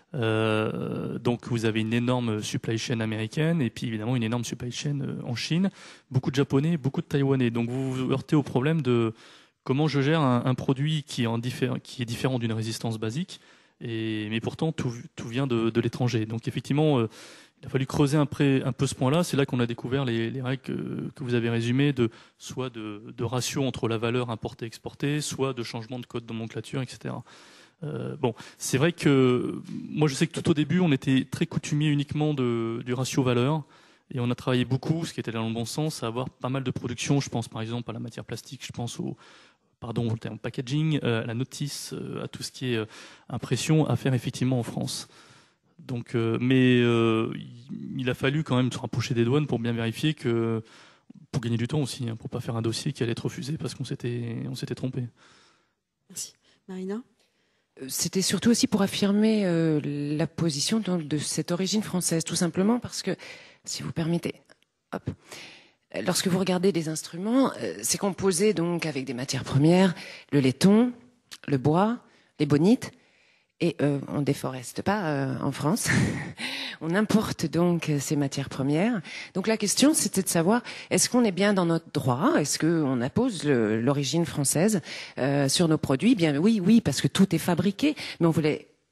Euh, donc vous avez une énorme supply chain américaine et puis évidemment une énorme supply chain en Chine, beaucoup de Japonais, beaucoup de Taïwanais. Donc vous vous heurtez au problème de comment je gère un, un produit qui est, en diffé- qui est différent d'une résistance basique, et, mais pourtant tout, tout vient de, de l'étranger. Donc effectivement, euh, il a fallu creuser un, pré, un peu ce point-là. C'est là qu'on a découvert les, les règles que, que vous avez résumées, de, soit de, de ratio entre la valeur importée-exportée, soit de changement de code de nomenclature, et cetera. Euh, bon, c'est vrai que moi je sais que tout au début on était très coutumier uniquement de, du ratio valeur, et on a travaillé beaucoup, ce qui était dans le bon sens, à avoir pas mal de production. Je pense par exemple à la matière plastique, je pense au pardon au terme packaging, euh, à la notice, euh, à tout ce qui est euh, impression à faire effectivement en France. Donc, euh, mais euh, il a fallu quand même se rapprocher des douanes pour bien vérifier que, pour gagner du temps aussi, hein, pour pas faire un dossier qui allait être refusé parce qu'on s'était on s'était trompé. Merci, Marina. C'était surtout aussi pour affirmer euh, la position donc, de cette origine française, tout simplement parce que, si vous permettez, hop, lorsque vous regardez des instruments, euh, c'est composé donc avec des matières premières, le laiton, le bois, les bonites, et euh, on déforeste pas euh, en France. On importe donc ces matières premières. Donc la question, c'était de savoir, est-ce qu'on est bien dans notre droit? Est-ce qu'on appose l'origine française euh, sur nos produits? Bien oui, oui, parce que tout est fabriqué, mais on voulait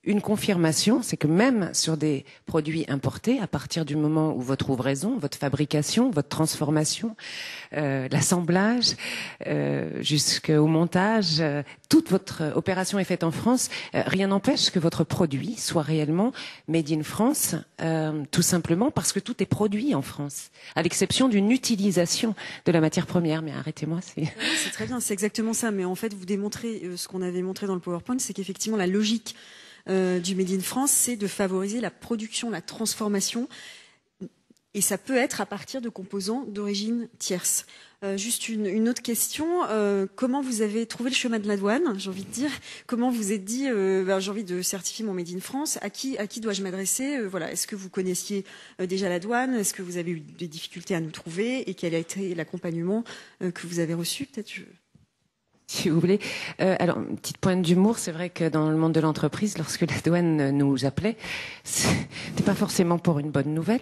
une confirmation, c'est que même sur des produits importés, à partir du moment où votre ouvraison, votre fabrication, votre transformation, euh, l'assemblage, euh, jusqu'au montage, euh, toute votre opération est faite en France, euh, rien n'empêche que votre produit soit réellement made in France, euh, tout simplement parce que tout est produit en France, à l'exception d'une utilisation de la matière première. Mais arrêtez-moi, c'est... C'est très bien, c'est exactement ça. Mais en fait, vous démontrez euh, ce qu'on avait montré dans le PowerPoint, c'est qu'effectivement, la logique Euh, du Made in France, c'est de favoriser la production, la transformation, et ça peut être à partir de composants d'origine tierce. Euh, juste une, une autre question, euh, comment vous avez trouvé le chemin de la douane, j'ai envie de dire, comment vous êtes dit, euh, ben, j'ai envie de certifier mon Made in France, à qui, à qui dois-je m'adresser, euh, voilà, est-ce que vous connaissiez euh, déjà la douane, est-ce que vous avez eu des difficultés à nous trouver, et quel a été l'accompagnement euh, que vous avez reçu, peut-être je... Si vous voulez. Euh, alors, une petite pointe d'humour, c'est vrai que dans le monde de l'entreprise, lorsque la douane nous appelait, c'était pas forcément pour une bonne nouvelle.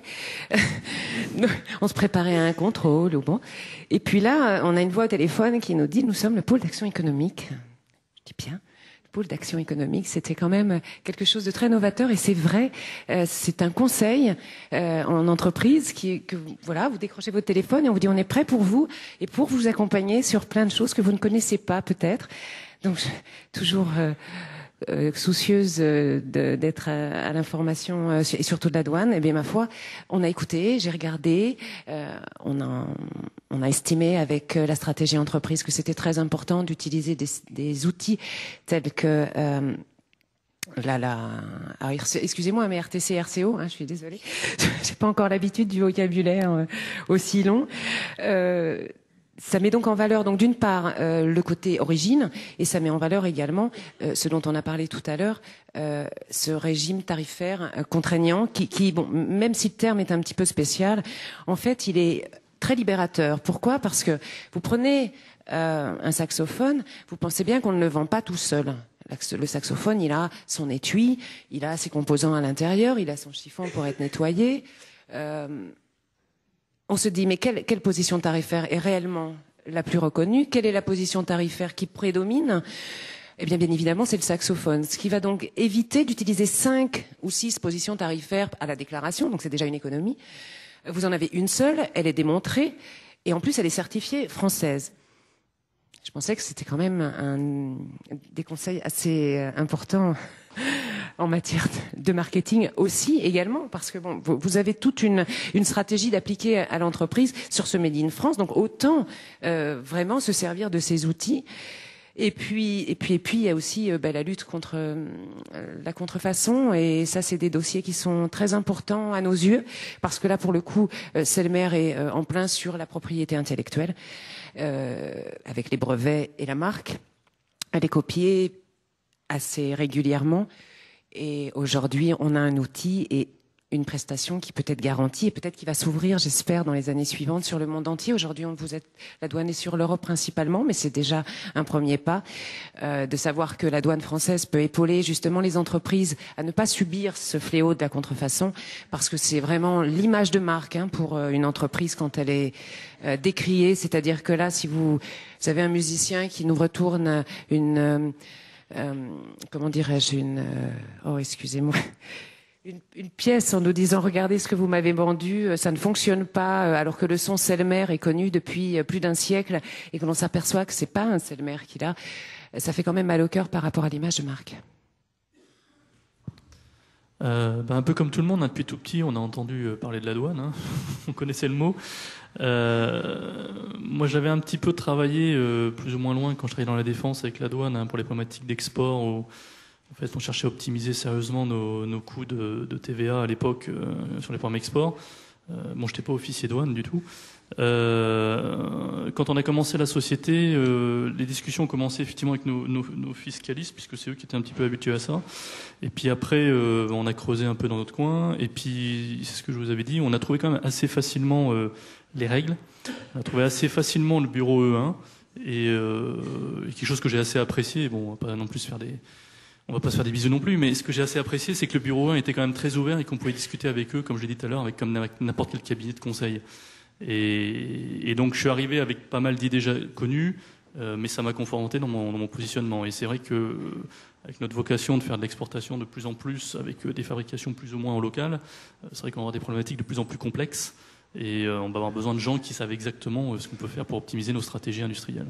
On se préparait à un contrôle ou bon. Et puis là, on a une voix au téléphone qui nous dit: nous sommes le pôle d'action économique. Je dis bien. Pôle d'action économique, c'était quand même quelque chose de très novateur, et c'est vrai, euh, c'est un conseil euh, en entreprise qui, que voilà, vous décrochez votre téléphone et on vous dit on est prêt pour vous et pour vous accompagner sur plein de choses que vous ne connaissez pas peut-être. Donc je, toujours euh, euh, soucieuse de, d'être à, à l'information euh, et surtout de la douane. Et bien ma foi, on a écouté, j'ai regardé, euh, on a on a estimé avec la stratégie entreprise que c'était très important d'utiliser des, des outils tels que euh, là là ah, excusez-moi mais R T C, R C O, hein, je suis désolée, j'ai pas encore l'habitude du vocabulaire euh, aussi long. Euh, Ça met donc en valeur, donc d'une part, euh, le côté origine, et ça met en valeur également euh, ce dont on a parlé tout à l'heure, euh, ce régime tarifaire euh, contraignant, qui, qui, bon, même si le terme est un petit peu spécial, en fait, il est très libérateur. Pourquoi ? Parce que vous prenez euh, un saxophone, vous pensez bien qu'on ne le vend pas tout seul. Le saxophone, il a son étui, il a ses composants à l'intérieur, il a son chiffon pour être nettoyé. Euh, On se dit, mais quelle, quelle position tarifaire est réellement la plus reconnue ? Quelle est la position tarifaire qui prédomine ? Eh bien, bien évidemment, c'est le saxophone. Ce qui va donc éviter d'utiliser cinq ou six positions tarifaires à la déclaration, donc c'est déjà une économie. Vous en avez une seule, elle est démontrée, et en plus, elle est certifiée française. Je pensais que c'était quand même un, des conseils assez importants en matière de marketing aussi également, parce que bon, vous avez toute une, une stratégie d'appliquer à l'entreprise sur ce Made in France, donc autant euh, vraiment se servir de ces outils. Et puis, et puis, et puis, il y a aussi euh, bah, la lutte contre euh, la contrefaçon, et ça, c'est des dossiers qui sont très importants à nos yeux, parce que là, pour le coup, euh, Selmer est euh, en plein sur la propriété intellectuelle, euh, avec les brevets et la marque. Elle est copiée assez régulièrement. Et aujourd'hui, on a un outil et une prestation qui peut être garantie et peut-être qui va s'ouvrir, j'espère, dans les années suivantes sur le monde entier. Aujourd'hui, on vous êtes, la douane est sur l'Europe principalement, mais c'est déjà un premier pas euh, de savoir que la douane française peut épauler justement les entreprises à ne pas subir ce fléau de la contrefaçon, parce que c'est vraiment l'image de marque hein, pour euh, une entreprise quand elle est euh, décriée. C'est-à-dire que là, si vous, vous avez un musicien qui nous retourne une... Euh, Euh, comment dirais-je une euh, oh excusez-moi une, une pièce en nous disant regardez ce que vous m'avez vendu, ça ne fonctionne pas, alors que le son Selmer est connu depuis plus d'un siècle et que l'on s'aperçoit que c'est pas un Selmer qu'il a, ça fait quand même mal au cœur par rapport à l'image de marque. Euh, ben un peu comme tout le monde, hein, depuis tout petit, on a entendu parler de la douane, hein. On connaissait le mot. Euh, moi, j'avais un petit peu travaillé euh, plus ou moins loin quand je travaillais dans la défense avec la douane hein, pour les problématiques d'export. Où, en fait, on cherchait à optimiser sérieusement nos, nos coûts de, de T V A à l'époque euh, sur les programmes export. Euh, bon, j'étais pas officier douane du tout. Euh, quand on a commencé la société, euh, les discussions ont commencé effectivement avec nos, nos, nos fiscalistes, puisque c'est eux qui étaient un petit peu habitués à ça. Et puis après, euh, on a creusé un peu dans notre coin. Et puis, c'est ce que je vous avais dit, on a trouvé quand même assez facilement euh, les règles. On a trouvé assez facilement le bureau E un. Et, euh, et quelque chose que j'ai assez apprécié. Bon, on va pas non plus se faire des... On va pas se faire des bisous non plus, mais ce que j'ai assez apprécié, c'est que le bureau un était quand même très ouvert et qu'on pouvait discuter avec eux, comme je l'ai dit tout à l'heure, avec comme n'importe quel cabinet de conseil. Et, et donc je suis arrivé avec pas mal d'idées déjà connues, euh, mais ça m'a conforté dans mon, dans mon positionnement. Et c'est vrai que avec notre vocation de faire de l'exportation de plus en plus, avec des fabrications plus ou moins en local, c'est vrai qu'on va avoir des problématiques de plus en plus complexes et on va avoir besoin de gens qui savent exactement ce qu'on peut faire pour optimiser nos stratégies industrielles.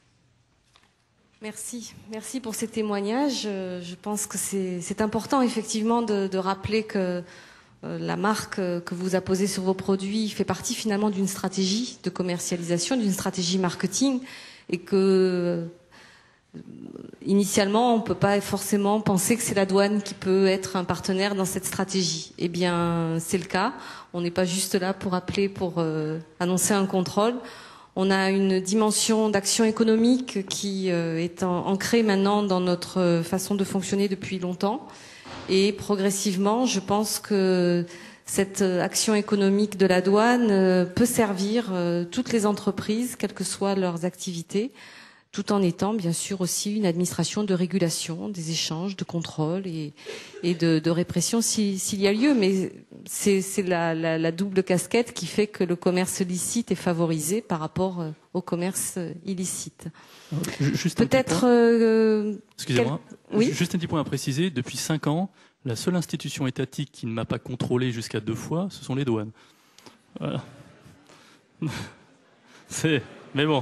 Merci, merci pour ces témoignages. Je pense que c'est important effectivement de, de rappeler que la marque que vous apposez sur vos produits fait partie finalement d'une stratégie de commercialisation, d'une stratégie marketing, et que initialement, on ne peut pas forcément penser que c'est la douane qui peut être un partenaire dans cette stratégie. Eh bien, c'est le cas. On n'est pas juste là pour appeler, pour euh, annoncer un contrôle. On a une dimension d'action économique qui euh, est en, ancrée maintenant dans notre façon de fonctionner depuis longtemps. Et progressivement, je pense que cette action économique de la douane euh, peut servir euh, toutes les entreprises, quelles que soient leurs activités, tout en étant bien sûr aussi une administration de régulation, des échanges, de contrôle et, et de, de répression s'il si, y a lieu. Mais c'est la, la, la double casquette qui fait que le commerce licite est favorisé par rapport au commerce illicite. Peut-être... Euh, Excusez-moi, quel... oui juste un petit point à préciser. Depuis cinq ans, la seule institution étatique qui ne m'a pas contrôlé jusqu'à deux fois, ce sont les douanes. Voilà. C'est... Mais bon...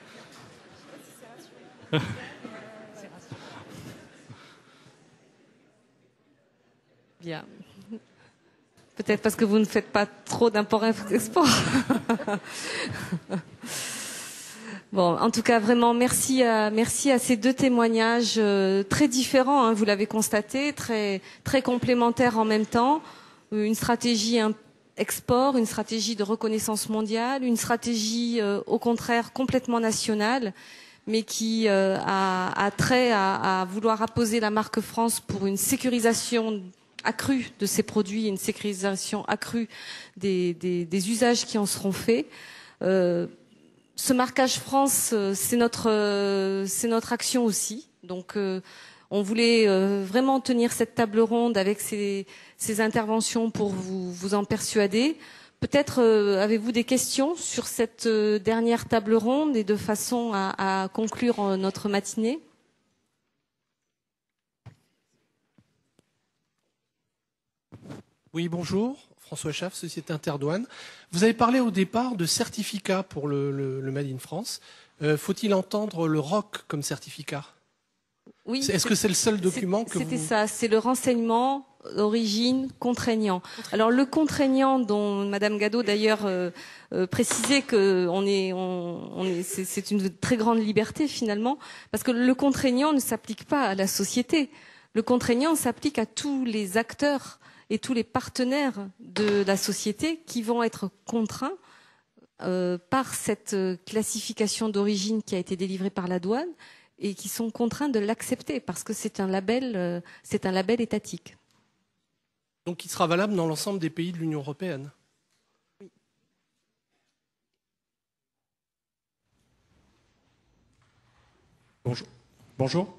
Bien. Peut-être parce que vous ne faites pas trop d'import-export. Bon, en tout cas, vraiment, merci à, merci à ces deux témoignages euh, très différents, hein, vous l'avez constaté, très, très complémentaires en même temps. Une stratégie export, une stratégie de reconnaissance mondiale, une stratégie, euh, au contraire, complètement nationale, mais qui euh, a, a trait à, à vouloir apposer la marque France pour une sécurisation accrue de ces produits, une sécurisation accrue des, des, des usages qui en seront faits. Euh, ce marquage France, euh, c'est notre, euh, c'est notre action aussi. Donc, euh, on voulait euh, vraiment tenir cette table ronde avec ces, ces interventions pour vous, vous en persuader. Peut-être euh, avez-vous des questions sur cette euh, dernière table ronde et de façon à, à conclure euh, notre matinée? Oui, bonjour. François Schaff, Société Interdouane. Vous avez parlé au départ de certificat pour le, le, le Made in France. Euh, Faut-il entendre le R O C comme certificat? Oui. Est-ce que c'est le seul document que vous... C'était ça, c'est le renseignement d'origine contraignant. Alors le contraignant dont Madame Gadot d'ailleurs euh, euh, précisait que on est, on, on est, c'est une très grande liberté finalement, parce que le contraignant ne s'applique pas à la société. Le contraignant s'applique à tous les acteurs et tous les partenaires de la société qui vont être contraints euh, par cette classification d'origine qui a été délivrée par la douane et qui sont contraints de l'accepter parce que c'est un label, euh, c'est un label étatique. Donc il sera valable dans l'ensemble des pays de l'Union européenne. Oui. Bonjour. Bonjour.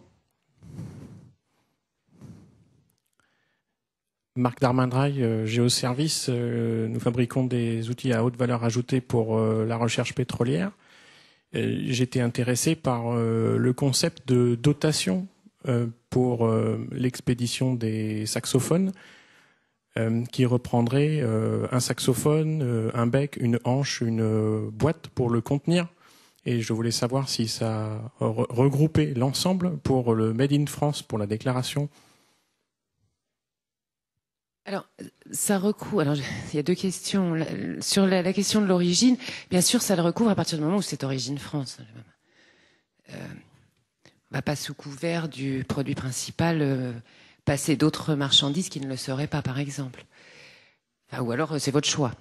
Marc Darmindrail, euh, Géoservice. Euh, nous fabriquons des outils à haute valeur ajoutée pour euh, la recherche pétrolière. Euh, J'étais intéressé par euh, le concept de dotation euh, pour euh, l'expédition des saxophones, euh, qui reprendrait euh, un saxophone, euh, un bec, une hanche, une euh, boîte pour le contenir. Et je voulais savoir si ça re regroupait l'ensemble pour le Made in France, pour la déclaration. Alors, ça recouvre. Alors, il y a deux questions. Sur la, la question de l'origine, bien sûr, ça le recouvre à partir du moment où c'est origine France. Euh, on ne va pas sous couvert du produit principal euh, passer d'autres marchandises qui ne le seraient pas, par exemple. Enfin, ou alors, c'est votre choix.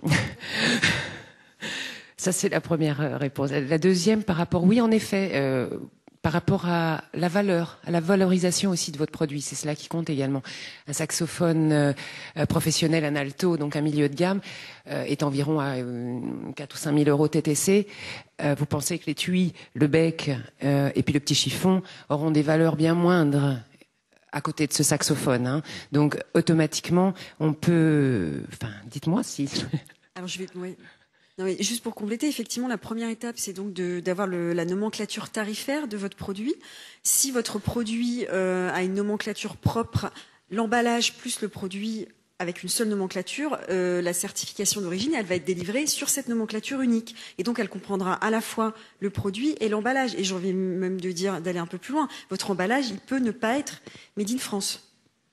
Ça, c'est la première réponse. La deuxième, par rapport, oui, en effet. Euh, Par rapport à la valeur, à la valorisation aussi de votre produit, c'est cela qui compte également. Un saxophone euh, professionnel, un alto, donc un milieu de gamme, euh, est environ à euh, quatre ou cinq mille euros T T C. Euh, vous pensez que l'étui, le bec euh, et puis le petit chiffon auront des valeurs bien moindres à côté de ce saxophone, hein. Donc automatiquement, on peut. Enfin, dites-moi si. Alors je vais. Oui. Non, mais juste pour compléter, effectivement, la première étape, c'est donc d'avoir la nomenclature tarifaire de votre produit. Si votre produit euh, a une nomenclature propre, l'emballage plus le produit avec une seule nomenclature, euh, la certification d'origine, elle va être délivrée sur cette nomenclature unique. Et donc, elle comprendra à la fois le produit et l'emballage. Et j'ai envie même de dire, d'aller un peu plus loin. Votre emballage, il peut ne pas être made in France.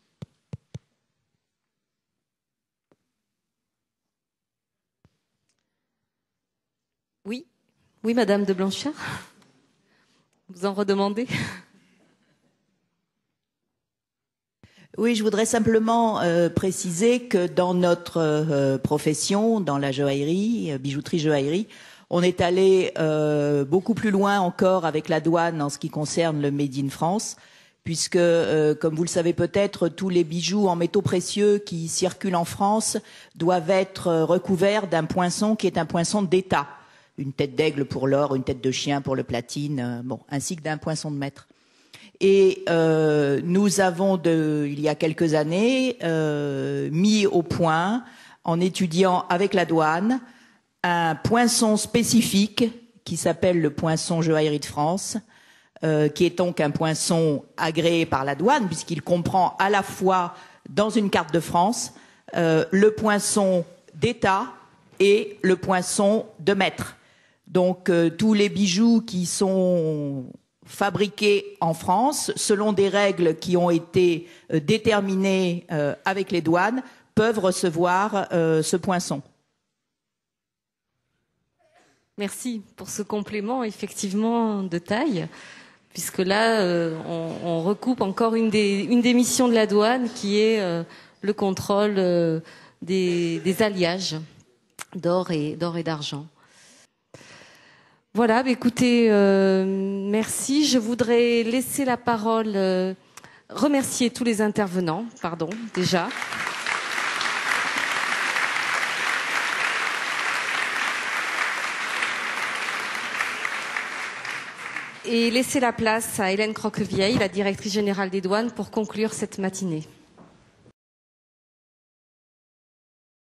Oui, oui, Madame de Blanchard. Vous en redemandez? Oui, je voudrais simplement euh, préciser que dans notre euh, profession, dans la joaillerie, bijouterie joaillerie, on est allé euh, beaucoup plus loin encore avec la douane en ce qui concerne le Made in France, puisque, euh, comme vous le savez peut-être, tous les bijoux en métaux précieux qui circulent en France doivent être recouverts d'un poinçon qui est un poinçon d'État. Une tête d'aigle pour l'or, une tête de chien pour le platine, euh, bon, ainsi que d'un poinçon de maître. Et euh, nous avons, de, il y a quelques années, euh, mis au point, en étudiant avec la douane, un poinçon spécifique qui s'appelle le poinçon joaillerie de France, euh, qui est donc un poinçon agréé par la douane, puisqu'il comprend à la fois, dans une carte de France, euh, le poinçon d'État et le poinçon de maître. Donc euh, tous les bijoux qui sont fabriqués en France, selon des règles qui ont été euh, déterminées euh, avec les douanes, peuvent recevoir euh, ce poinçon. Merci pour ce complément, effectivement, de taille, puisque là, euh, on, on recoupe encore une des, une des missions de la douane, qui est euh, le contrôle euh, des, des alliages d'or et d'or et d'argent. Voilà, bah écoutez, euh, merci. Je voudrais laisser la parole, euh, remercier tous les intervenants, pardon, déjà. Et laisser la place à Hélène Croquevieille, la directrice générale des douanes, pour conclure cette matinée.